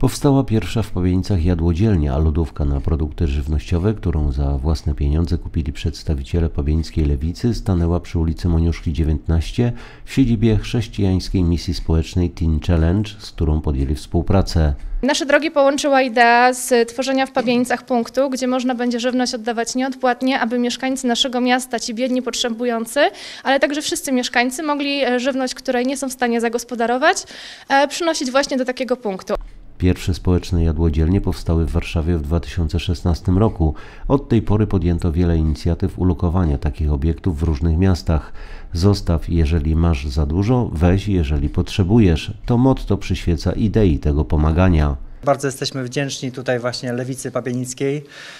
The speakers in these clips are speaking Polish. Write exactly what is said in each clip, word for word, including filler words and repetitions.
Powstała pierwsza w Pawienicach jadłodzielnia, lodówka na produkty żywnościowe, którą za własne pieniądze kupili przedstawiciele pawienickiej lewicy, stanęła przy ulicy Moniuszki dziewiętnaście w siedzibie chrześcijańskiej misji społecznej Teen Challenge, z którą podjęli współpracę. Nasze drogi połączyła idea z tworzenia w Pawienicach punktu, gdzie można będzie żywność oddawać nieodpłatnie, aby mieszkańcy naszego miasta, ci biedni, potrzebujący, ale także wszyscy mieszkańcy mogli żywność, której nie są w stanie zagospodarować, przynosić właśnie do takiego punktu. Pierwsze społeczne jadłodzielnie powstały w Warszawie w dwa tysiące szesnastym roku. Od tej pory podjęto wiele inicjatyw ulokowania takich obiektów w różnych miastach. Zostaw, jeżeli masz za dużo, weź, jeżeli potrzebujesz. To motto przyświeca idei tego pomagania. Bardzo jesteśmy wdzięczni tutaj właśnie Lewicy Pawienickiej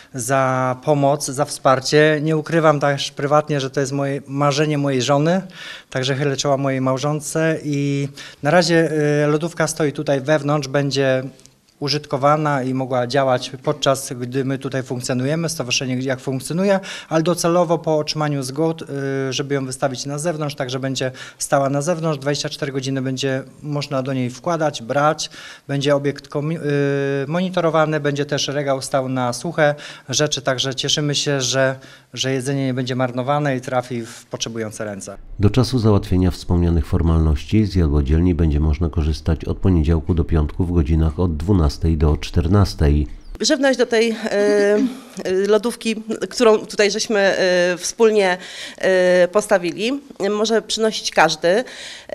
za pomoc, za wsparcie. Nie ukrywam też prywatnie, że to jest moje marzenie mojej żony, także chylę czoła mojej małżonce i na razie lodówka stoi tutaj wewnątrz, będzie użytkowana i mogła działać podczas gdy my tutaj funkcjonujemy, stowarzyszenie jak funkcjonuje, ale docelowo po otrzymaniu zgód, żeby ją wystawić na zewnątrz, także będzie stała na zewnątrz, dwadzieścia cztery godziny będzie można do niej wkładać, brać, będzie obiekt monitorowany, będzie też regał stał na suche rzeczy, także cieszymy się, że, że jedzenie nie będzie marnowane i trafi w potrzebujące ręce. Do czasu załatwienia wspomnianych formalności z jadłodzielni będzie można korzystać od poniedziałku do piątku w godzinach od dwunastej do czternastej. Żywność do tej y, lodówki, którą tutaj żeśmy y, wspólnie y, postawili, może przynosić każdy. Y,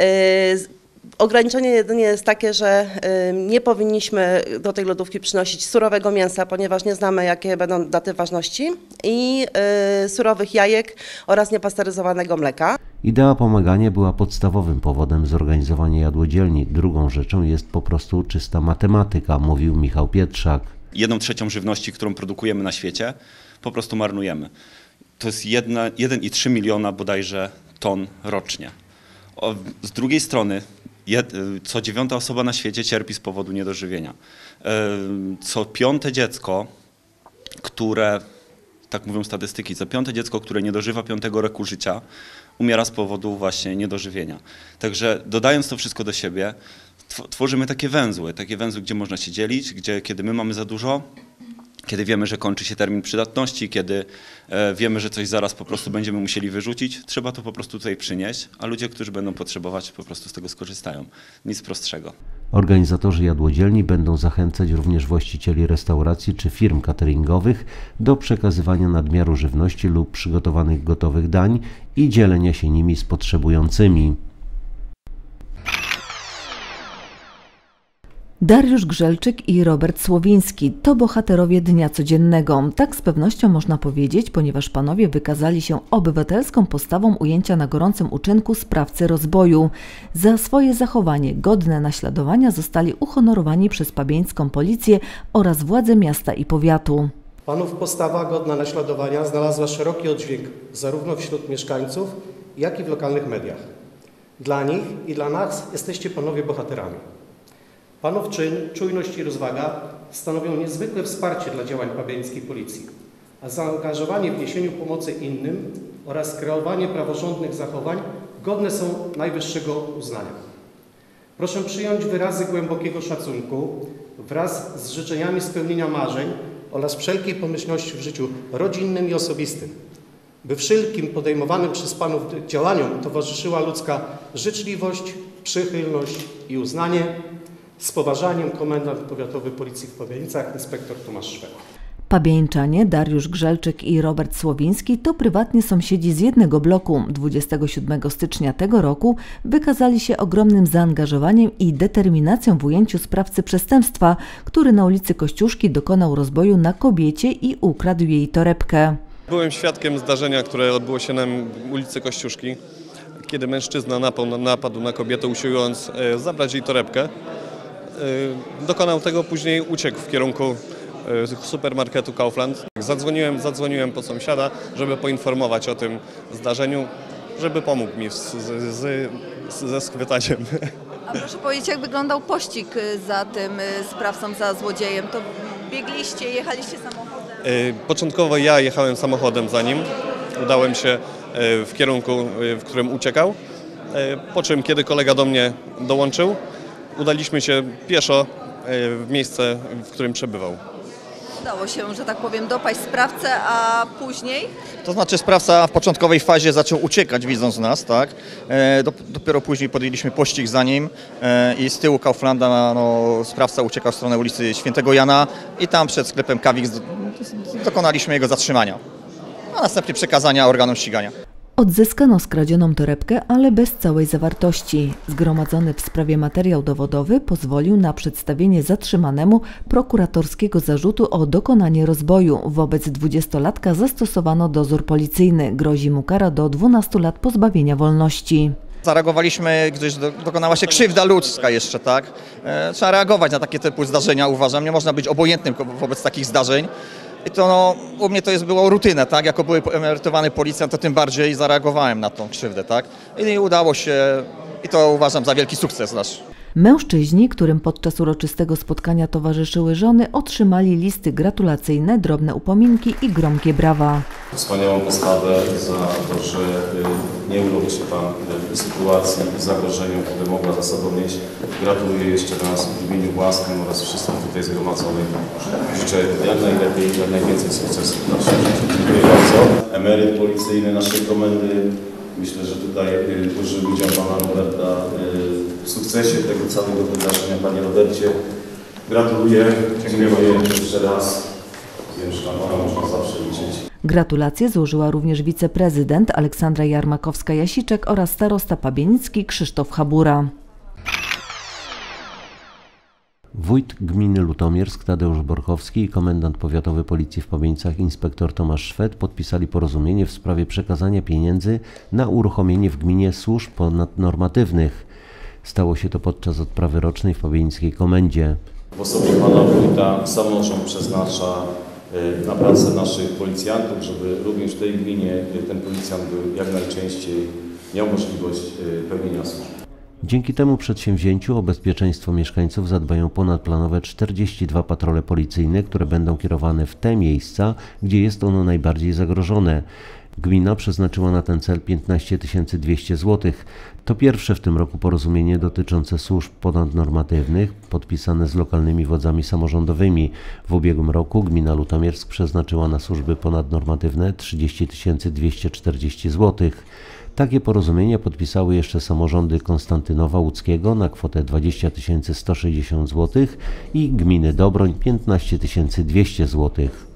Ograniczenie jedynie jest takie, że nie powinniśmy do tej lodówki przynosić surowego mięsa, ponieważ nie znamy, jakie będą daty ważności, i surowych jajek oraz niepasteryzowanego mleka. Idea pomagania była podstawowym powodem zorganizowania jadłodzielni. Drugą rzeczą jest po prostu czysta matematyka, mówił Michał Pietrzak. Jedną trzecią żywności, którą produkujemy na świecie, po prostu marnujemy. To jest jedna, jeden i trzy miliona bodajże ton rocznie. O, z drugiej strony Jed, co dziewiąta osoba na świecie cierpi z powodu niedożywienia. Co piąte dziecko, które, tak mówią statystyki, co piąte dziecko, które nie dożywa piątego roku życia, umiera z powodu właśnie niedożywienia. Także dodając to wszystko do siebie, tworzymy takie węzły, takie węzły, gdzie można się dzielić, gdzie kiedy my mamy za dużo, kiedy wiemy, że kończy się termin przydatności, kiedy e, wiemy, że coś zaraz po prostu będziemy musieli wyrzucić, trzeba to po prostu tutaj przynieść, a ludzie, którzy będą potrzebować, po prostu z tego skorzystają. Nic prostszego. Organizatorzy jadłodzielni będą zachęcać również właścicieli restauracji czy firm cateringowych do przekazywania nadmiaru żywności lub przygotowanych gotowych dań i dzielenia się nimi z potrzebującymi. Dariusz Grzelczyk i Robert Słowiński to bohaterowie dnia codziennego. Tak z pewnością można powiedzieć, ponieważ panowie wykazali się obywatelską postawą ujęcia na gorącym uczynku sprawcy rozboju. Za swoje zachowanie godne naśladowania zostali uhonorowani przez pawieńską policję oraz władze miasta i powiatu. Panów postawa godna naśladowania znalazła szeroki oddźwięk zarówno wśród mieszkańców, jak i w lokalnych mediach. Dla nich i dla nas jesteście panowie bohaterami. Panów czyn, czujność i rozwaga stanowią niezwykłe wsparcie dla działań pawieńskiej policji, a zaangażowanie w niesieniu pomocy innym oraz kreowanie praworządnych zachowań godne są najwyższego uznania. Proszę przyjąć wyrazy głębokiego szacunku wraz z życzeniami spełnienia marzeń oraz wszelkiej pomyślności w życiu rodzinnym i osobistym, by wszelkim podejmowanym przez panów działaniom towarzyszyła ludzka życzliwość, przychylność i uznanie. Z poważaniem komendant powiatowy Policji w Pawienicach, inspektor Tomasz Szwed. Pawieńczanie Dariusz Grzelczyk i Robert Słowiński to prywatnie sąsiedzi z jednego bloku. dwudziestego siódmego stycznia tego roku wykazali się ogromnym zaangażowaniem i determinacją w ujęciu sprawcy przestępstwa, który na ulicy Kościuszki dokonał rozboju na kobiecie i ukradł jej torebkę. Byłem świadkiem zdarzenia, które odbyło się na ulicy Kościuszki, kiedy mężczyzna napadł na kobietę, usiłując zabrać jej torebkę. Dokonał tego, później uciekł w kierunku supermarketu Kaufland. Zadzwoniłem, zadzwoniłem po sąsiada, żeby poinformować o tym zdarzeniu, żeby pomógł mi z, z, z, ze schwytaniem. A proszę powiedzieć, jak wyglądał pościg za tym sprawcą, za złodziejem? To biegliście, jechaliście samochodem? Początkowo ja jechałem samochodem za nim. Udałem się w kierunku, w którym uciekał. Po czym, kiedy kolega do mnie dołączył, udaliśmy się pieszo w miejsce, w którym przebywał. Udało się, że tak powiem, dopaść sprawcę, a później? To znaczy sprawca w początkowej fazie zaczął uciekać, widząc nas, tak? E, dopiero później podjęliśmy pościg za nim e, i z tyłu Kauflanda no, sprawca uciekał w stronę ulicy Świętego Jana i tam przed sklepem Kawix dokonaliśmy jego zatrzymania, a następnie przekazania organom ścigania. Odzyskano skradzioną torebkę, ale bez całej zawartości. Zgromadzony w sprawie materiał dowodowy pozwolił na przedstawienie zatrzymanemu prokuratorskiego zarzutu o dokonanie rozboju. Wobec dwudziestolatka zastosowano dozór policyjny. Grozi mu kara do dwunastu lat pozbawienia wolności. Zareagowaliśmy, gdyż dokonała się krzywda ludzka jeszcze, tak? E, trzeba reagować na takie typu zdarzenia, uważam. Nie można być obojętnym wobec takich zdarzeń. I to no, u mnie to jest było rutynę, tak? Jako były emerytowany policjant, to tym bardziej zareagowałem na tą krzywdę, tak? I udało się, i to uważam za wielki sukces nasz. Mężczyźni, którym podczas uroczystego spotkania towarzyszyły żony, otrzymali listy gratulacyjne, drobne upominki i gromkie brawa. Wspaniałą postawę za to, że nie uległ się Pan sytuacji i zagrożeniu, które mogła za sobą mieć. Gratuluję jeszcze raz w imieniu własnym oraz wszystkim tutaj zgromadzonych. Życzę jak najlepiej, jak najwięcej sukcesów w naszym życiu. Dziękuję bardzo. Emeryt policyjny naszej komendy. Myślę, że tutaj duży udział Pana Roberta w sukcesie tego całego wydarzenia. Panie Robercie, gratuluję. Dziękuję jeszcze raz. Wiem, że na Pana można zawsze liczyć. Gratulacje złożyła również wiceprezydent Aleksandra Jarmakowska-Jasiczek oraz starosta pabienicki Krzysztof Habura. Wójt gminy Lutomiersk Tadeusz Borkowski i komendant powiatowy policji w Pabienicach inspektor Tomasz Szwed podpisali porozumienie w sprawie przekazania pieniędzy na uruchomienie w gminie służb ponadnormatywnych. Stało się to podczas odprawy rocznej w pabienickiej komendzie. W osobie Pana Wójta samorząd przeznacza na pracę naszych policjantów, żeby również w tej gminie ten policjant był jak najczęściej miał możliwość pełnienia służby. Dzięki temu przedsięwzięciu o bezpieczeństwo mieszkańców zadbają ponadplanowe czterdzieści dwa patrole policyjne, które będą kierowane w te miejsca, gdzie jest ono najbardziej zagrożone. Gmina przeznaczyła na ten cel piętnaście tysięcy dwieście złotych. To pierwsze w tym roku porozumienie dotyczące służb ponadnormatywnych podpisane z lokalnymi władzami samorządowymi. W ubiegłym roku gmina Lutomiersk przeznaczyła na służby ponadnormatywne trzydzieści tysięcy dwieście czterdzieści złotych. Takie porozumienia podpisały jeszcze samorządy Konstantynowa Łódzkiego na kwotę dwadzieścia tysięcy sto sześćdziesiąt złotych i gminy Dobroń piętnaście tysięcy dwieście złotych.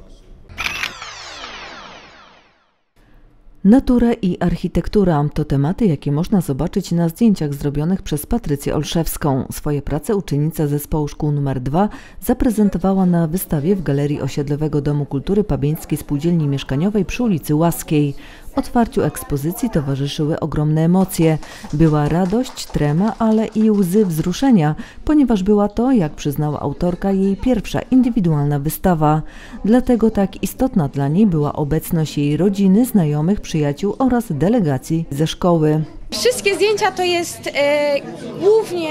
Natura i architektura to tematy, jakie można zobaczyć na zdjęciach zrobionych przez Patrycję Olszewską. Swoje prace uczennica zespołu szkół numer dwa zaprezentowała na wystawie w Galerii Osiedlowego Domu Kultury Pabieńskiej Spółdzielni Mieszkaniowej przy ulicy Łaskiej. Otwarciu ekspozycji towarzyszyły ogromne emocje. Była radość, trema, ale i łzy wzruszenia, ponieważ była to, jak przyznała autorka, jej pierwsza indywidualna wystawa. Dlatego tak istotna dla niej była obecność jej rodziny, znajomych, przyjaciół oraz delegacji ze szkoły. Wszystkie zdjęcia to jest e, głównie,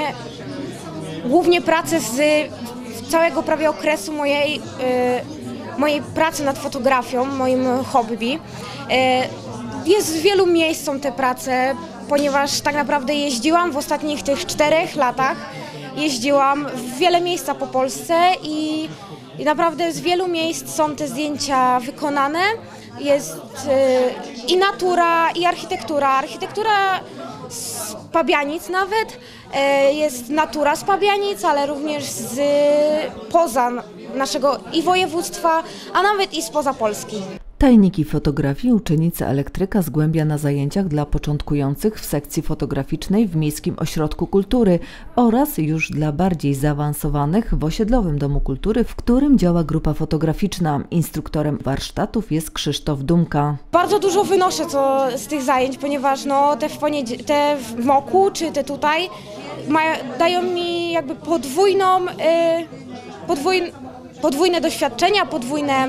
głównie prace z całego prawie okresu mojej, e, mojej pracy nad fotografią, moim hobby. E, Jest w wielu miejsc są te prace, ponieważ tak naprawdę jeździłam w ostatnich tych czterech latach, jeździłam w wiele miejsca po Polsce i, i naprawdę z wielu miejsc są te zdjęcia wykonane. Jest y, i natura, i architektura. Architektura z Pabianic nawet, y, jest natura z Pabianic, ale również z poza naszego i województwa, a nawet i spoza Polski. Tajniki fotografii uczennica elektryka zgłębia na zajęciach dla początkujących w sekcji fotograficznej w Miejskim Ośrodku Kultury oraz już dla bardziej zaawansowanych w Osiedlowym Domu Kultury, w którym działa grupa fotograficzna. Instruktorem warsztatów jest Krzysztof Dumka. Bardzo dużo wynoszę co z tych zajęć, ponieważ no, te, w te w moku czy te tutaj mają, dają mi jakby podwójną, yy, podwójn, podwójne doświadczenia, podwójne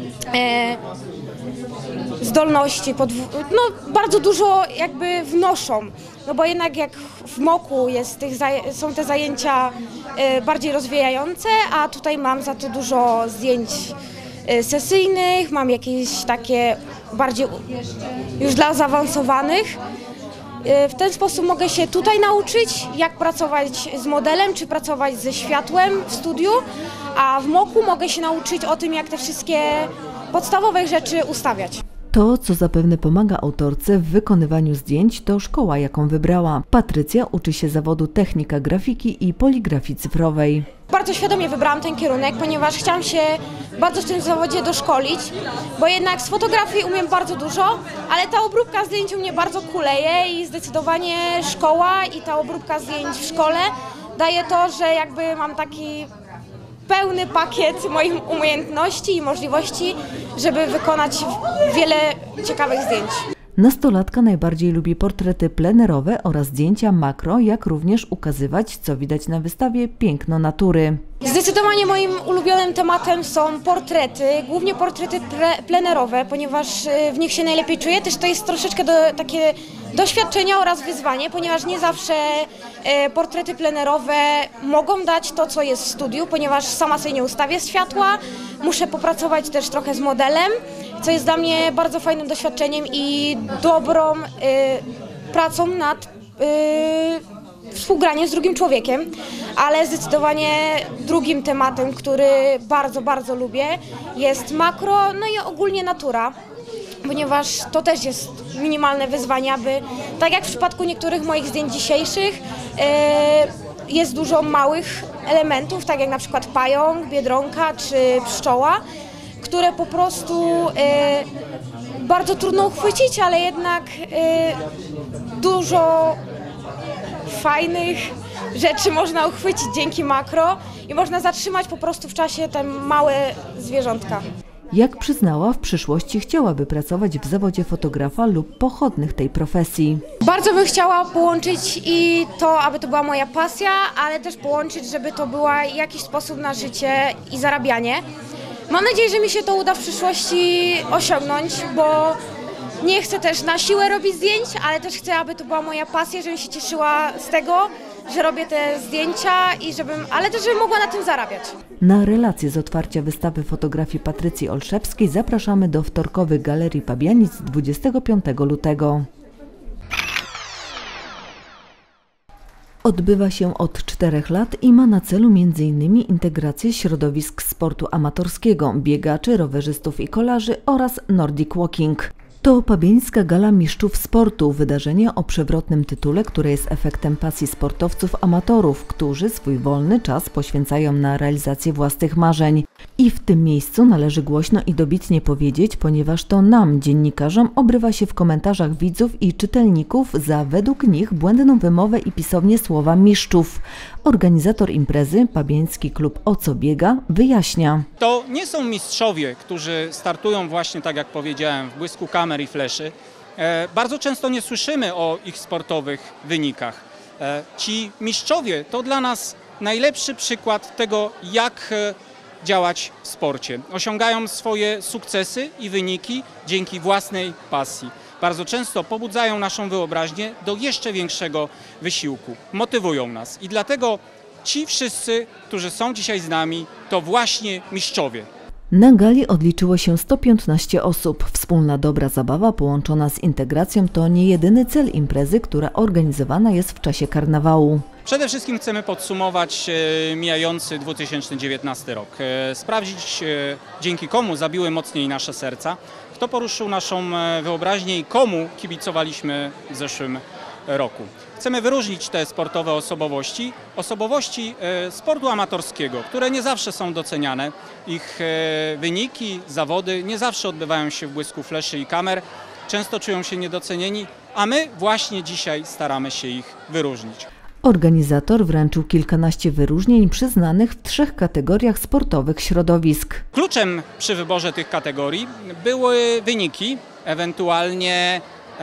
yy, zdolności, no bardzo dużo jakby wnoszą, no bo jednak jak w moku jest tych są te zajęcia y, bardziej rozwijające, a tutaj mam za to dużo zdjęć y, sesyjnych, mam jakieś takie bardziej już dla zaawansowanych W ten sposób mogę się tutaj nauczyć, jak pracować z modelem, czy pracować ze światłem w studiu, a w moku mogę się nauczyć o tym, jak te wszystkie podstawowe rzeczy ustawiać. To, co zapewne pomaga autorce w wykonywaniu zdjęć, to szkoła, jaką wybrała. Patrycja uczy się zawodu technika grafiki i poligrafii cyfrowej. Bardzo świadomie wybrałam ten kierunek, ponieważ chciałam się bardzo w tym zawodzie doszkolić, bo jednak z fotografii umiem bardzo dużo, ale ta obróbka zdjęć u mnie bardzo kuleje i zdecydowanie szkoła i ta obróbka zdjęć w szkole daje to, że jakby mam taki pełny pakiet moich umiejętności i możliwości, żeby wykonać wiele ciekawych zdjęć. Nastolatka najbardziej lubi portrety plenerowe oraz zdjęcia makro, jak również ukazywać, co widać na wystawie, piękno natury. Zdecydowanie moim ulubionym tematem są portrety, głównie portrety plenerowe, ponieważ w nich się najlepiej czuję. Też to jest troszeczkę do, takie doświadczenie oraz wyzwanie, ponieważ nie zawsze e, portrety plenerowe mogą dać to, co jest w studiu, ponieważ sama sobie nie ustawię światła, muszę popracować też trochę z modelem, co jest dla mnie bardzo fajnym doświadczeniem i dobrą e, pracą nad e, współgranie z drugim człowiekiem, ale zdecydowanie drugim tematem, który bardzo, bardzo lubię, jest makro, no i ogólnie natura, ponieważ to też jest minimalne wyzwanie, aby, tak jak w przypadku niektórych moich zdjęć dzisiejszych, jest dużo małych elementów, tak jak na przykład pająk, biedronka czy pszczoła, które po prostu bardzo trudno uchwycić, ale jednak dużo fajnych rzeczy można uchwycić dzięki makro i można zatrzymać po prostu w czasie te małe zwierzątka. Jak przyznała, w przyszłości chciałaby pracować w zawodzie fotografa lub pochodnych tej profesji. Bardzo bym chciała połączyć i to, aby to była moja pasja, ale też połączyć, żeby to była jakiś sposób na życie i zarabianie. Mam nadzieję, że mi się to uda w przyszłości osiągnąć, bo nie chcę też na siłę robić zdjęć, ale też chcę, aby to była moja pasja, żebym się cieszyła z tego, że robię te zdjęcia, i żebym, ale też żebym mogła na tym zarabiać. Na relację z otwarcia wystawy fotografii Patrycji Olszewskiej zapraszamy do wtorkowych Galerii Pabianic dwudziestego piątego lutego. Odbywa się od czterech lat i ma na celu między innymi integrację środowisk sportu amatorskiego, biegaczy, rowerzystów i kolarzy oraz Nordic Walking. To Pabieńska Gala Mistrzów Sportu, wydarzenie o przewrotnym tytule, które jest efektem pasji sportowców amatorów, którzy swój wolny czas poświęcają na realizację własnych marzeń. I w tym miejscu należy głośno i dobitnie powiedzieć, ponieważ to nam, dziennikarzom, obrywa się w komentarzach widzów i czytelników za według nich błędną wymowę i pisownię słowa mistrzów. Organizator imprezy, Pabieński Klub O Co Biega, wyjaśnia. To nie są mistrzowie, którzy startują właśnie, tak jak powiedziałem, w błysku kamer i fleszy. E, bardzo często nie słyszymy o ich sportowych wynikach. E, ci mistrzowie to dla nas najlepszy przykład tego, jak e, działać w sporcie. Osiągają swoje sukcesy i wyniki dzięki własnej pasji. Bardzo często pobudzają naszą wyobraźnię do jeszcze większego wysiłku. Motywują nas i dlatego ci wszyscy, którzy są dzisiaj z nami, to właśnie mistrzowie. Na gali odliczyło się sto piętnaście osób. Wspólna dobra zabawa połączona z integracją to nie jedyny cel imprezy, która organizowana jest w czasie karnawału. Przede wszystkim chcemy podsumować e, mijający dwa tysiące dziewiętnasty rok. E, sprawdzić, e, dzięki komu zabiły mocniej nasze serca, kto poruszył naszą wyobraźnię i komu kibicowaliśmy w zeszłym roku. Chcemy wyróżnić te sportowe osobowości, osobowości e, sportu amatorskiego, które nie zawsze są doceniane. Ich e, wyniki, zawody nie zawsze odbywają się w błysku fleszy i kamer, często czują się niedocenieni, a my właśnie dzisiaj staramy się ich wyróżnić. Organizator wręczył kilkanaście wyróżnień przyznanych w trzech kategoriach sportowych środowisk. Kluczem przy wyborze tych kategorii były wyniki, ewentualnie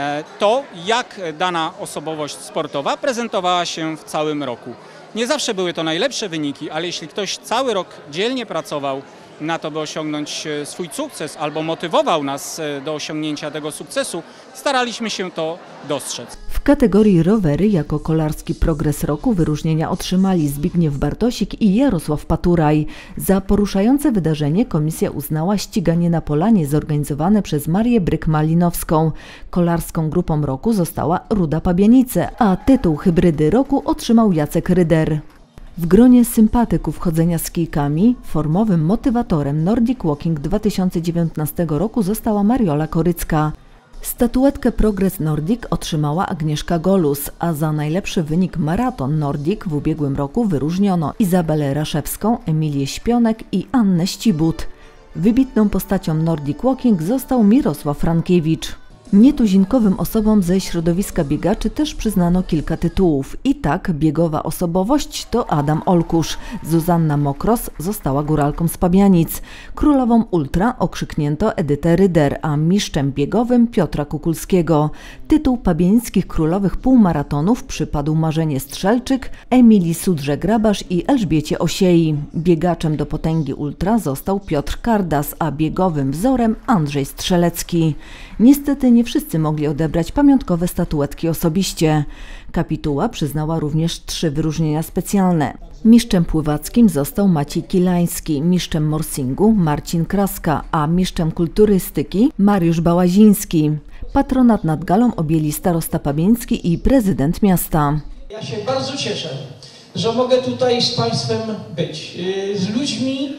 to, jak dana osobowość sportowa prezentowała się w całym roku. Nie zawsze były to najlepsze wyniki, ale jeśli ktoś cały rok dzielnie pracował na to, by osiągnąć swój sukces, albo motywował nas do osiągnięcia tego sukcesu, staraliśmy się to dostrzec. W kategorii rowery jako kolarski progres roku wyróżnienia otrzymali Zbigniew Bartosik i Jarosław Paturaj. Za poruszające wydarzenie komisja uznała ściganie na Polanie zorganizowane przez Marię Bryk-Malinowską. Kolarską grupą roku została Ruda Pabianice, a tytuł hybrydy roku otrzymał Jacek Ryder. W gronie sympatyków chodzenia z kijkami formowym motywatorem Nordic Walking dwa tysiące dziewiętnastego roku została Mariola Korycka. Statuetkę Progress Nordic otrzymała Agnieszka Golus, a za najlepszy wynik maraton Nordic w ubiegłym roku wyróżniono Izabelę Raszewską, Emilię Śpionek i Annę Ścibut. Wybitną postacią Nordic Walking został Mirosław Frankiewicz. Nietuzinkowym osobom ze środowiska biegaczy też przyznano kilka tytułów. I tak biegowa osobowość to Adam Olkusz, Zuzanna Mokros została góralką z Pabianic. Królową ultra okrzyknięto Edytę Ryder, a mistrzem biegowym Piotra Kukulskiego. Tytuł pabianickich królowych półmaratonów przypadł Marzenie Strzelczyk, Emilii Sudrze-Grabasz i Elżbiecie Osiei. Biegaczem do potęgi ultra został Piotr Kardas, a biegowym wzorem Andrzej Strzelecki. Niestety nie wszyscy mogli odebrać pamiątkowe statuetki osobiście. Kapituła przyznała również trzy wyróżnienia specjalne. Mistrzem pływackim został Maciej Kilański, mistrzem morsingu Marcin Kraska, a mistrzem kulturystyki Mariusz Bałaziński. Patronat nad galą objęli starosta Pabieński i prezydent miasta. Ja się bardzo cieszę, że mogę tutaj z Państwem być, z ludźmi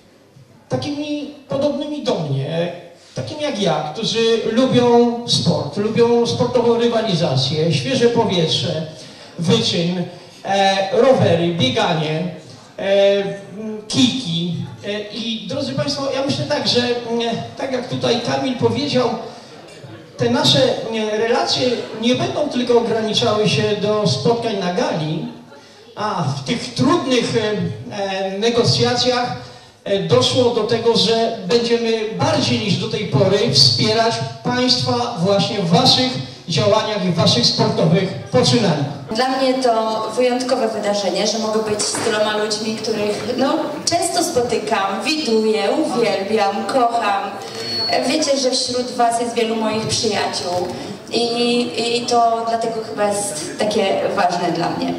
takimi podobnymi do mnie, takim jak ja, którzy lubią sport, lubią sportową rywalizację, świeże powietrze, wyczyn, e, rowery, bieganie, e, kijki. E, I drodzy Państwo, ja myślę tak, że e, tak jak tutaj Kamil powiedział, te nasze e, relacje nie będą tylko ograniczały się do spotkań na gali, a w tych trudnych e, e, negocjacjach doszło do tego, że będziemy bardziej niż do tej pory wspierać Państwa właśnie w Waszych działaniach i w Waszych sportowych poczynaniach. Dla mnie to wyjątkowe wydarzenie, że mogę być z tyloma ludźmi, których no, często spotykam, widuję, uwielbiam, kocham. Wiecie, że wśród Was jest wielu moich przyjaciół i, i to dlatego chyba jest takie ważne dla mnie.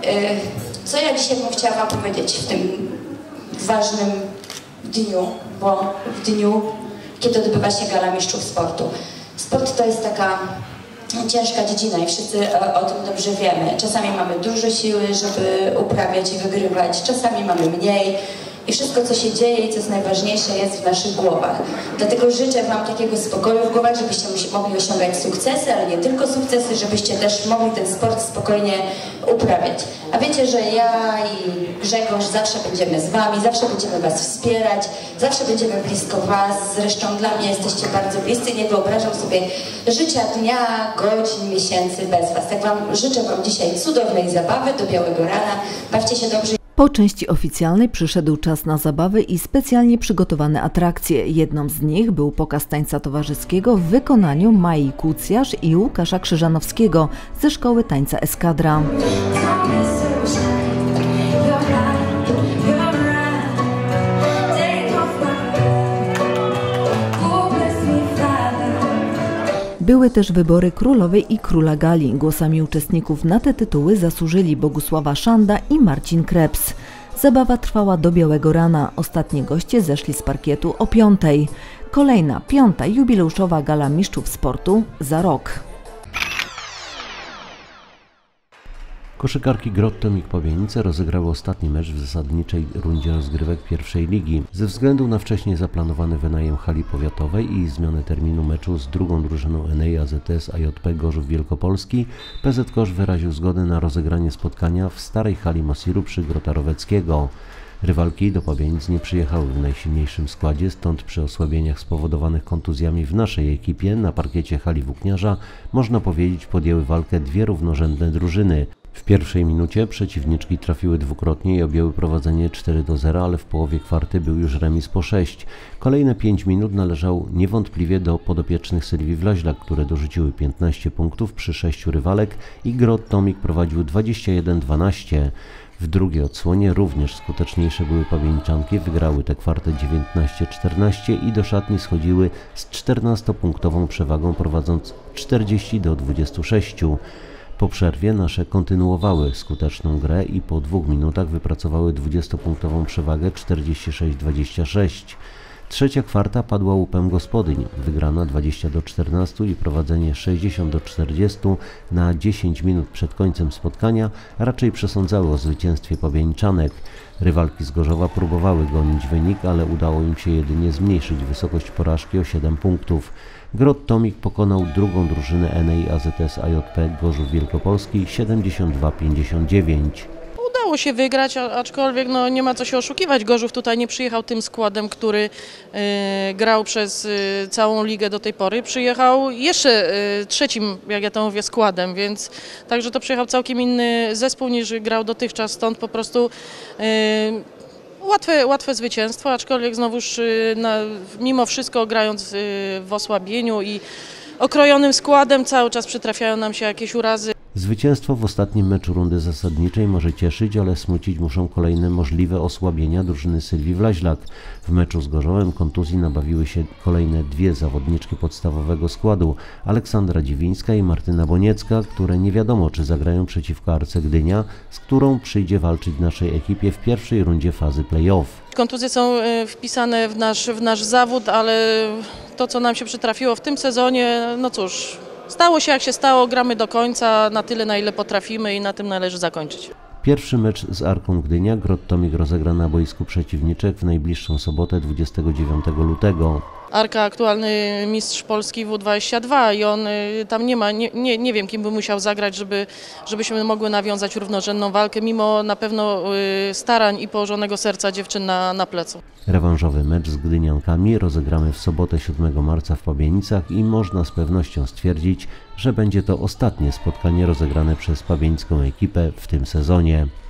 Co ja dzisiaj bym chciała Wam powiedzieć w tym ważnym dniu, bo w dniu, kiedy odbywa się Gala Mistrzów Sportu. Sport to jest taka ciężka dziedzina i wszyscy o, o tym dobrze wiemy. Czasami mamy dużo siły, żeby uprawiać i wygrywać, czasami mamy mniej. I wszystko, co się dzieje i co jest najważniejsze, jest w naszych głowach. Dlatego życzę Wam takiego spokoju w głowach, żebyście mogli osiągać sukcesy, ale nie tylko sukcesy, żebyście też mogli ten sport spokojnie uprawiać. A wiecie, że ja i Grzegorz zawsze będziemy z Wami, zawsze będziemy Was wspierać, zawsze będziemy blisko Was. Zresztą dla mnie jesteście bardzo bliscy i nie wyobrażam sobie życia dnia, godzin, miesięcy bez Was. Tak Wam życzę Wam dzisiaj cudownej zabawy do białego rana. Bawcie się dobrze. Po części oficjalnej przyszedł czas na zabawy i specjalnie przygotowane atrakcje. Jedną z nich był pokaz tańca towarzyskiego w wykonaniu Mai Kucjarz i Łukasza Krzyżanowskiego ze Szkoły Tańca Eskadra. Były też wybory królowej i króla gali. Głosami uczestników na te tytuły zasłużyli Bogusława Szanda i Marcin Krebs. Zabawa trwała do białego rana. Ostatni goście zeszli z parkietu o piątej. Kolejna, piąta jubileuszowa Gala Mistrzów Sportu za rok. Koszykarki Grottomik Pabianice rozegrały ostatni mecz w zasadniczej rundzie rozgrywek pierwszej ligi. Ze względu na wcześniej zaplanowany wynajem hali powiatowej i zmianę terminu meczu z drugą drużyną N E I A Z S A J P Gorzów Wielkopolski, P Z Kosz wyraził zgodę na rozegranie spotkania w starej hali Mosiru przy Grota Roweckiego. Rywalki do Pabianic nie przyjechały w najsilniejszym składzie, stąd przy osłabieniach spowodowanych kontuzjami w naszej ekipie na parkiecie hali Włókniarza można powiedzieć podjęły walkę dwie równorzędne drużyny. W pierwszej minucie przeciwniczki trafiły dwukrotnie i objęły prowadzenie cztery do zera, ale w połowie kwarty był już remis po sześć. Kolejne pięć minut należał niewątpliwie do podopiecznych Sylwii Wlaźlak, które dorzuciły piętnaście punktów przy sześciu rywalek i Grottomik prowadził dwadzieścia jeden dwanaście. W drugiej odsłonie również skuteczniejsze były pabieńczanki, wygrały tę kwartę dziewiętnaście czternaście i do szatni schodziły z czternastopunktową przewagą, prowadząc czterdzieści do dwudziestu sześciu. Po przerwie nasze kontynuowały skuteczną grę i po dwóch minutach wypracowały dwudziestopunktową przewagę czterdzieści sześć dwadzieścia sześć. Trzecia kwarta padła łupem gospodyń, wygrana dwadzieścia do czternastu i prowadzenie sześćdziesiąt do czterdziestu na dziesięć minut przed końcem spotkania raczej przesądzały o zwycięstwie pabieńczanek. Rywalki z Gorzowa próbowały gonić wynik, ale udało im się jedynie zmniejszyć wysokość porażki o siedem punktów. Grot Tomik pokonał drugą drużynę N A I A Z S A J P Gorzów Wielkopolski siedemdziesiąt dwa pięćdziesiąt dziewięć. Udało się wygrać, aczkolwiek no, nie ma co się oszukiwać. Gorzów tutaj nie przyjechał tym składem, który y, grał przez y, całą ligę do tej pory. Przyjechał jeszcze y, trzecim, jak ja to mówię, składem, więc także to przyjechał całkiem inny zespół niż grał dotychczas, stąd po prostu y, łatwe, łatwe zwycięstwo, aczkolwiek znowuż y, na, mimo wszystko grając y, w osłabieniu i okrojonym składem cały czas przytrafiają nam się jakieś urazy. Zwycięstwo w ostatnim meczu rundy zasadniczej może cieszyć, ale smucić muszą kolejne możliwe osłabienia drużyny Sylwii Wlaźlak. W meczu z Gorzowem kontuzji nabawiły się kolejne dwie zawodniczki podstawowego składu, Aleksandra Dziwińska i Martyna Boniecka, które nie wiadomo, czy zagrają przeciwko Arce Gdynia, z którą przyjdzie walczyć naszej ekipie w pierwszej rundzie fazy play-off. Kontuzje są wpisane w nasz, w nasz zawód, ale to, co nam się przytrafiło w tym sezonie, no cóż, stało się jak się stało, gramy do końca, na tyle, na ile potrafimy i na tym należy zakończyć. Pierwszy mecz z Arką Gdynia Grot Tomik rozegra na boisku przeciwniczek w najbliższą sobotę dwudziestego dziewiątego lutego. Arka aktualny mistrz Polski W dwadzieścia dwa i on tam nie ma, nie, nie, nie wiem kim by musiał zagrać, żeby, żebyśmy mogły nawiązać równorzędną walkę, mimo na pewno starań i położonego serca dziewczyn na, na plecu. Rewanżowy mecz z Gdyniankami rozegramy w sobotę siódmego marca w Pabienicach i można z pewnością stwierdzić, że będzie to ostatnie spotkanie rozegrane przez pabieńską ekipę w tym sezonie.